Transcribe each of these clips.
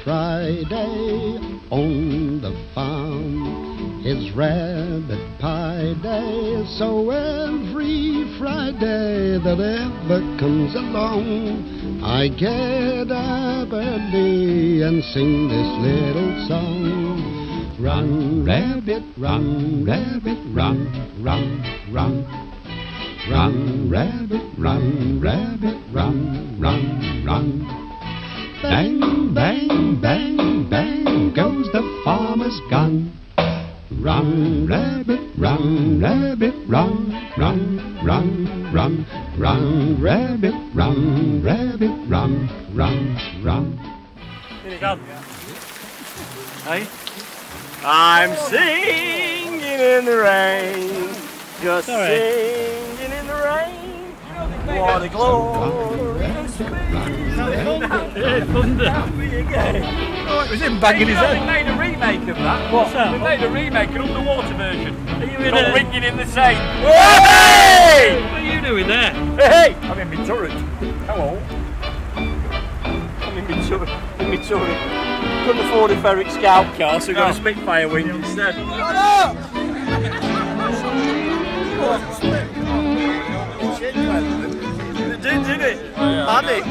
Friday on the farm is rabbit pie day. So every Friday that ever comes along, I get up early and sing this little song. Run, rabbit, run, rabbit, run, run, run. Run, rabbit, run, rabbit, run, run, run. Bang, bang, bang, bang goes the farmer's gun. Run, rabbit, run, rabbit, run, run, run, run. Run, rabbit, run, rabbit, run, run, run. Here it goes. Hey? I'm singing in the rain, just singing in the rain. What a glorious feeling. It was him banging his head. We made a remake of that. What's that? We made a remake, an underwater version. Are you in Not a... ringing in the same. Hey! What are you doing there? Hey! I'm in my turret. Hello. I'm in my turret. In my turret. Couldn't afford a Ferric Scout car, so we got a Spitfire wing instead. Shut up! It did it? Panicked.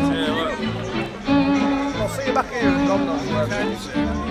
I'll see you back here and God knows where.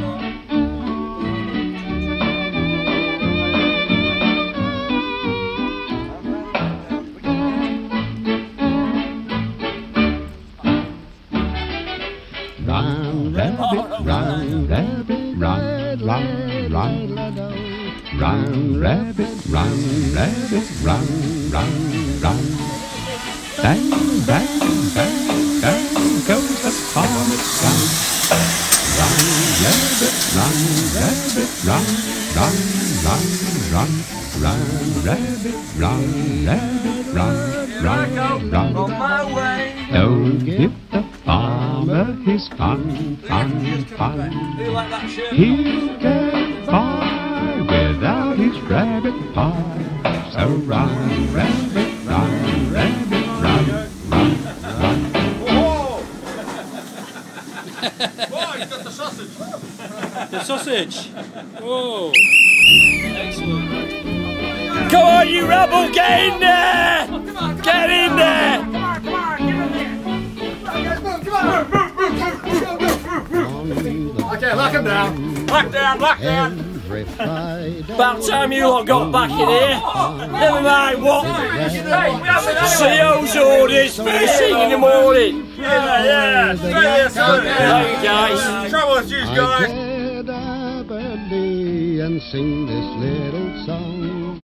Run, rabbit, run, rabbit, run, run, run. Run, rabbit, run, rabbit, run, run, run. Bang, bang, bang, bang goes the farmer's gun. Run, rabbit, run, run, run, run. Run, rabbit, run, rabbit, run, run, run. On my way. Don't give the farmer his fun, fun, fun. Do you like that shirt? He'll get by without his rabbit pie. So run, rabbit, run, rabbit, run, run, run. Whoa! Whoa, he's got the sausage. The sausage. Oh. Excellent. Come on, you rebel, get in there! Get in there! Okay, lock him down. Lock down, lock down! Every Friday. About time you lot got back in here. Never mind what. CO's orders, first thing in the morning. Yeah. Thank you guys. Trouble with you I guys. get up early and sing this little song.